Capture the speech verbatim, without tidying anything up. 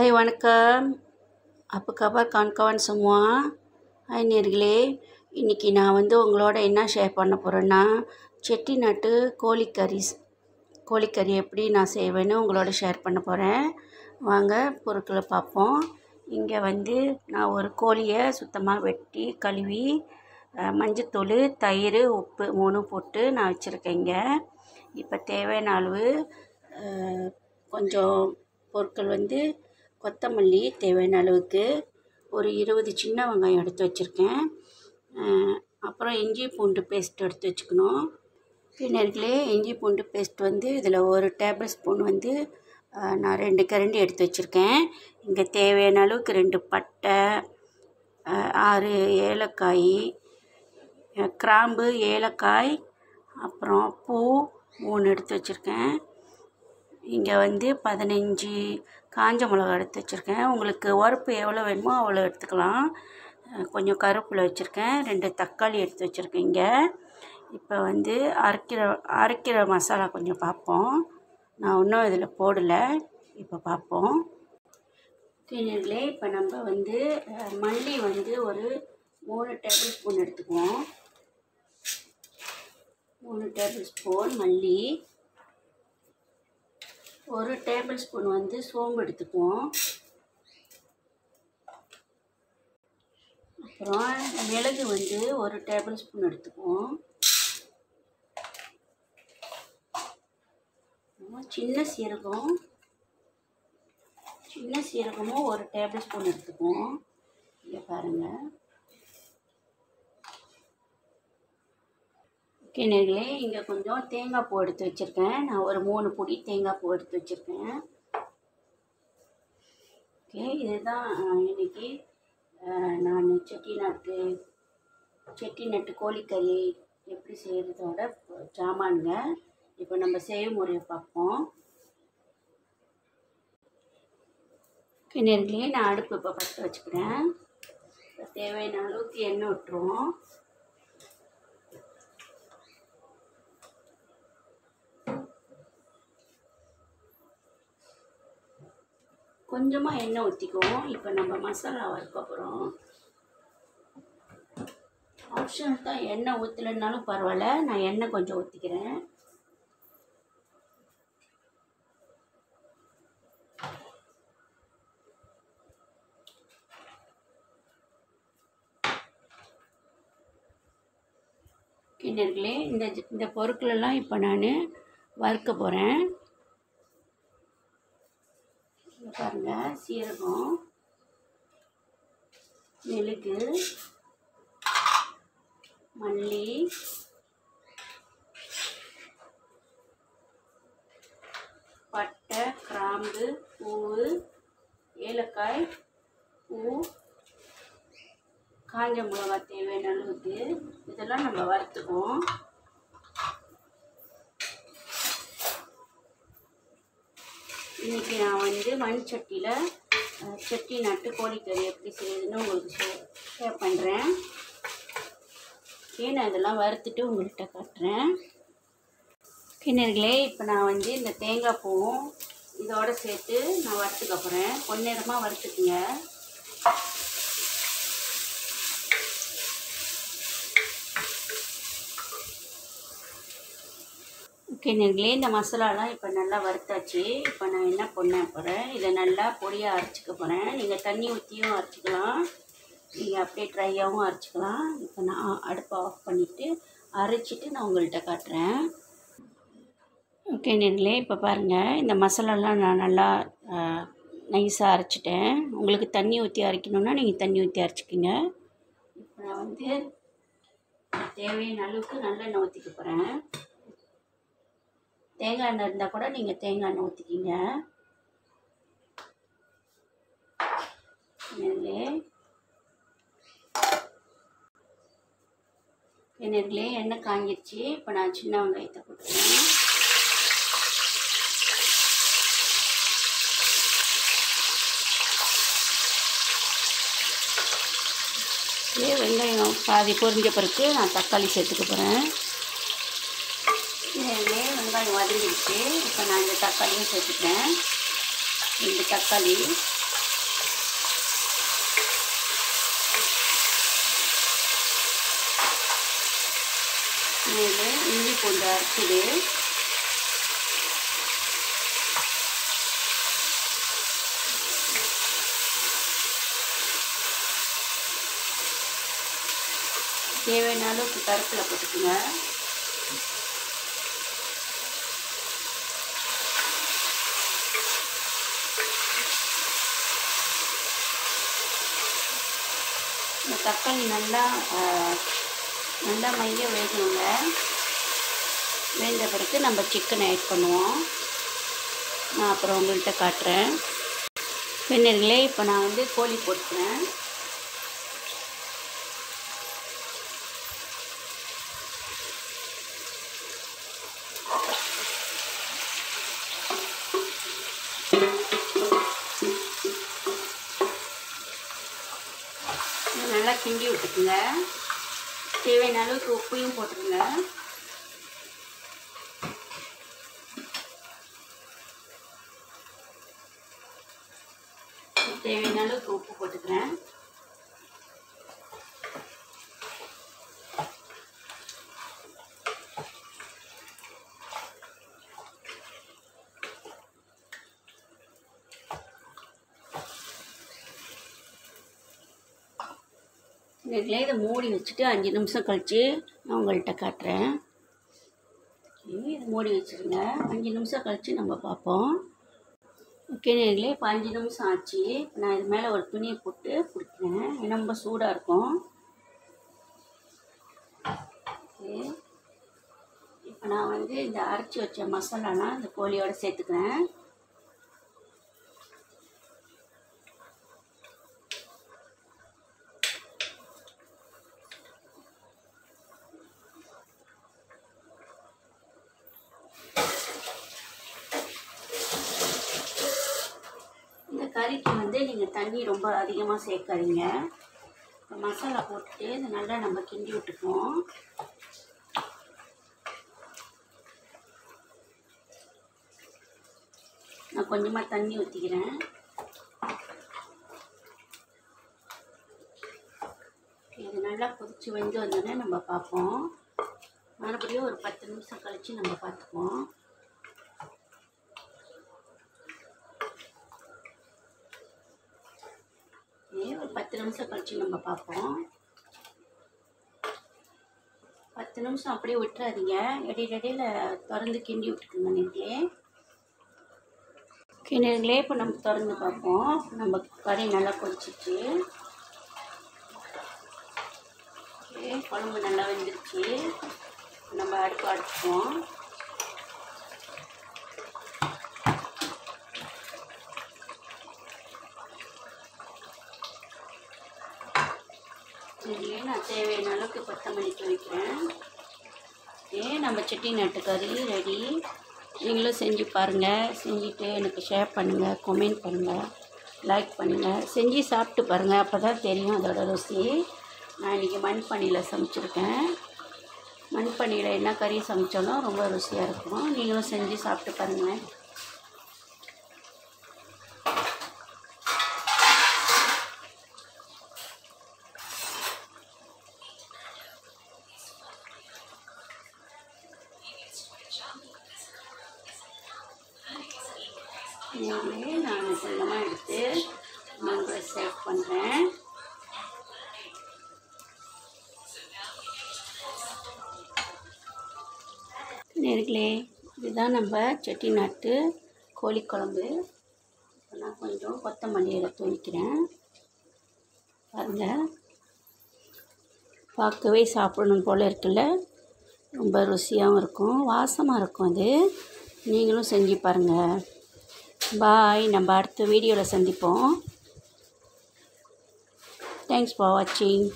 Hai வணக்கம். apa kabar kawan-kawan semua? Hai நேர்களே, இன்றைக்கி நான் வந்து உங்களோட என்ன ஷேர் பண்ண போகிறேன்னா, செட்டிநாட்டு கோழிக்கறி கோழிக்கறி எப்படி நான் செய்வேன்னு உங்களோட ஷேர் பண்ண போகிறேன். வாங்க பொருட்களை பார்ப்போம். இங்கே வந்து நான் ஒரு கோழியை சுத்தமாக வெட்டி கழுவி மஞ்சத்தூள், தயிர், உப்பு மூணும் போட்டு நான் வச்சுருக்கேங்க. இப்போ தேவையான அளவு கொஞ்சம் பொருட்கள் வந்து கொத்தமல்லி தேவையான அளவுக்கு, ஒரு இருபது சின்ன வெங்காயம் எடுத்து வச்சுருக்கேன். அப்புறம் இஞ்சி பூண்டு பேஸ்ட் எடுத்து வச்சுக்கணும். பின்னர்களே இஞ்சி பூண்டு பேஸ்ட் வந்து இதில் ஒரு டேபிள் ஸ்பூன் வந்து நான் ரெண்டு கரண்டி எடுத்து வச்சுருக்கேன். இங்கே தேவையான அளவுக்கு ரெண்டு பட்டை, ஆறு ஏலக்காய், கிராம்பு, ஏலக்காய், அப்புறம் பூ மூணு எடுத்து வச்சுருக்கேன். இங்கே வந்து பதினஞ்சு காஞ்ச மிளகா எடுத்து வச்சுருக்கேன். உங்களுக்கு உரப்பு எவ்வளோ வேணுமோ அவ்வளோ எடுத்துக்கலாம். கொஞ்சம் கருவேப்பிலை வச்சுருக்கேன். ரெண்டு தக்காளி எடுத்து வச்சுருக்கேன். இங்கே இப்போ வந்து அரைக்கிற அரைக்கிற மசாலா கொஞ்சம் பார்ப்போம். நான் இன்னும் இதில் போடலை, இப்போ பார்ப்போம். கிணறுகளே, இப்போ நம்ம வந்து மல்லி வந்து ஒரு மூணு டேபிள் ஸ்பூன் எடுத்துக்குவோம். மூணு டேபிள் ஸ்பூன் மல்லி, ஒரு டேபிள் ஸ்பூன் வந்து சோம்பு எடுத்துக்குவோம். அப்புறம் மிளகு வந்து ஒரு டேபிள் ஸ்பூன் எடுத்துக்குவோம். சின்ன சீரகம் சின்ன சீரகமும் ஒரு டேபிள் ஸ்பூன் எடுத்துக்குவோம். இங்கே பாருங்கள். கிணறுகளே, இங்கே கொஞ்சம் தேங்காய் பூ எடுத்து வச்சுருக்கேன். நான் ஒரு மூணு பொடி தேங்காய் பூ எடுத்து வச்சுருக்கேன். ஓகே, இதுதான் இன்றைக்கி நான் செட்டிநாட்டு செட்டிநாட்டு கோழிக்கறி எப்படி செய்கிறதோட சாமானுங்க. இப்போ நம்ம செய்முறையை பார்ப்போம். கிணறுகளே, நான் அடுப்பு இப்போ பற்ற வச்சுக்கிறேன். தேவையான அளவுக்கு எண்ணெய் விட்டுருவோம். கொஞ்சமாக எண்ணெய் ஊற்றிக்குவோம். இப்போ நம்ம மசாலா வறுக்க போகிறோம். ஆப்ஷனல் தான், எண்ணெய் ஊற்றலைன்னாலும் பரவாயில்ல, நான் எண்ணெய் கொஞ்சம் ஊற்றிக்கிறேன். கிணறுகளே, இந்த இந்த பொருட்களெல்லாம் இப்போ நான் வறுக்க போகிறேன். பாருங்க, சீரகம், மிளகு, மல்லி, பட்டை, கிராம்பு, பூ, ஏலக்காய், பூ, காஞ்ச மிளகாய் தேவையான அளவுக்கு இதெல்லாம் நம்ம வறுத்துக்குவோம். இன்றைக்கி நான் வந்து மண் சட்டியில் செட்டிநாட்டு கோழிக்கறி எப்படி செய்யுதுன்னு உங்களுக்கு ஷேர் ஷேர் பண்ணுறேன். ஏன்னா இதெல்லாம் வறுத்துட்டு உங்கள்கிட்ட காட்டுறேன். கிணறுகளே, இப்போ நான் வந்து இந்த தேங்காய் பூவும் இதோடு சேர்த்து நான் வறுத்துக்க போகிறேன். கொஞ்ச நேரமாக வறுத்துக்குங்க. கிணறுகளே, இந்த மசாலாலாம் இப்போ நல்லா வறுத்தாச்சு. இப்போ நான் என்ன பண்ண போகிறேன், இதை நல்லா பொடியாக அரைச்சிக்க போகிறேன். நீங்கள் தண்ணி ஊற்றியும் அரைச்சிக்கலாம், நீங்கள் அப்படியே ட்ரையாகவும் அரைச்சிக்கலாம். இப்போ நான் அடுப்பை ஆஃப் பண்ணிவிட்டு அரைச்சிட்டு நான் உங்கள்கிட்ட காட்டுறேன். கிணறுகளே, இப்போ பாருங்கள், இந்த மசாலாலாம் நான் நல்லா நைஸாக அரைச்சிட்டேன். உங்களுக்கு தண்ணி ஊற்றி அரைக்கணுன்னா நீங்கள் தண்ணி ஊற்றி அரைச்சிக்கிங்க. இப்போ நான் வந்து தேவையான அளவுக்கு நல்லெண்ணெய் ஊற்றிக்க போகிறேன். தேங்காய் எண்ணெய் இருந்தால் கூட நீங்கள் தேங்காய் எண்ணெய் ஊற்றிக்கிங்க. கிணறுகளே, எண்ணெய் காஞ்சிருச்சு. இப்போ நான் சின்ன வெங்காயத்தை போட்டுக்கிறேன். வெங்காயம் பாதி பொரிஞ்ச பிறகு நான் தக்காளி சேர்த்துக்க போகிறேன். வெங்காயம் வதங்கிடுச்சு. இப்போ நான் இந்த தக்காளியும் சேர்த்துக்கிறேன். ரெண்டு தக்காளி இஞ்சி பூண்டு அரைச்சிடு. தேவையான அளவுக்கு கருவேப்பிலை போட்டுக்குங்க. இந்த தக்காளி நல்லா நல்லா மைய வேகணுங்க. வேந்த பிறகு நம்ம சிக்கனை ஆட் பண்ணுவோம். நான் அப்புறம் உங்கள்கிட்ட காட்டுறேன். பின்னர்களே இப்போ நான் வந்து கோழி போட்டுக்கிறேன். நல்லா கிண்டி விட்டுக்குங்க. தேவையான அளவுக்கு உப்பையும் போட்டுருங்க. தேவையான அளவுக்கு உப்பு போட்டுக்கிறேன். இதில் இதை மூடி வச்சுட்டு அஞ்சு நிமிஷம் கழித்து நான் உங்கள்கிட்ட காட்டுறேன். இதை மூடி வச்சுருங்க. அஞ்சு நிமிஷம் கழித்து நம்ம பார்ப்போம். ஓகே நேர்களே, இப்போ அஞ்சு நிமிஷம் ஆச்சு. இப்போ நான் இது மேலே ஒரு துணியை போட்டு பிடிக்கிறேன். ஏன்னா ரொம்ப சூடாக இருக்கும். ஓகே, இப்போ நான் வந்து இந்த அரைச்சி வச்ச மசாலாலாம் இந்த கோழியோடு சேர்த்துக்கிறேன். கறிக்கு வந்து நீங்கள் தண்ணி ரொம்ப அதிகமாக சேர்க்காதீங்க. இப்போ மசாலா போட்டுட்டு இதை நல்லா நம்ம கிண்டி விட்டுக்குவோம். நான் கொஞ்சமாக தண்ணி ஊற்றிக்கிறேன். இது நல்லா கொதித்து வெந்து வந்தோடனே நம்ம பார்ப்போம். மறுபடியும் ஒரு பத்து நிமிஷம் கழித்து நம்ம பார்த்துப்போம். ஒரு பத்து நிமிஷம் கழிச்சு நம்ம பார்ப்போம். பத்து நிமிஷம் அப்படியே விட்டுறாதீங்க. இடையில இடையில திறந்து கிண்டி விட்டுக்குங்க நேர்களே. கிணறுகளே இப்போ நம்ம திறந்து பார்ப்போம். நம்ம கறி நல்லா கொதிச்சிச்சு. குழம்பு நல்லா வெந்துருச்சு. நம்ம அடுப்பு அடைப்போம். இதுலேயே நான் தேவையான அளவுக்கு கொத்தமல்லி வைக்கிறேன். ஏ நம்ம செட்டிநாட்டு கறி ரெடி. நீங்களும் செஞ்சு பாருங்கள். செஞ்சுட்டு எனக்கு ஷேர் பண்ணுங்கள், கமெண்ட் பண்ணுங்கள், லைக் பண்ணுங்கள். செஞ்சு சாப்பிட்டு பாருங்கள். அப்போ தான் தெரியும் அதோட ருசி. நான் இன்றைக்கி மண்பானையில் சமைச்சிருக்கேன். மண்பானையில் என்ன கறி சமைச்சாலும் ரொம்ப ருசியாக இருக்கும். நீங்களும் செஞ்சு சாப்பிட்டு பாருங்கள். நேர்களே, நான் கொஞ்சமாக எடுத்து மண்களை சேவ் பண்ணுறேன். நேர்களே, இதுதான் நம்ம செட்டிநாட்டு கோழி குழம்பு. இப்போ நான் கொஞ்சம் கொத்தமல்லியில் தூவிக்கிறேன். பாருங்கள், பார்க்கவே சாப்பிடணும் போல் இருக்குல்ல. ரொம்ப ருசியாகவும் இருக்கும், வாசமாக இருக்கும். அது நீங்களும் செஞ்சு பாருங்கள். பாய். நம்ம அடுத்த வீடியோவில் சந்திப்போம். தேங்க்ஸ் ஃபார் வாட்சிங்.